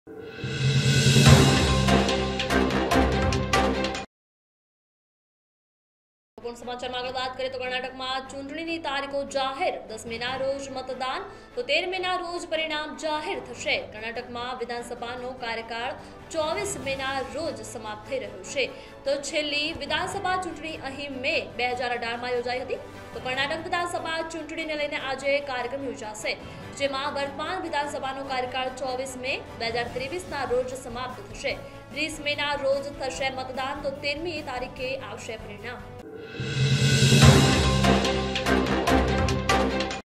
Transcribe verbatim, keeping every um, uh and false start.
समाचार में आगे बात करें तो कर्नाटक में चूंटणी तारीखों जाहिर दस મે ના रोज मतदान तो तेरह મે ના रोज परिणाम जाहिर થશે। कर्नाटक में विधानसभा कार्यकाल चौबीस મે ના रोज समाप्त થઈ રહ્યો છે तो છેલ્લી विधानसभा चूंटणी અહીં મે બે હજાર અઢાર માં યોજાઈ હતી तो कर्नाटक विधानसभा चूंटણીને લઈને આજે કાર્યક્રમ યોજાશે જેમાં વર્તમાન વિધાનસભાનો કાર્યકાળ चौबीस મે બે હજાર ત્રેવીસ ના રોજ સમાપ્ત થશે। ત્રીસ મે ના રોજ થશે मतदान तो तेरहमी તારીખે આવશે પરિણામ।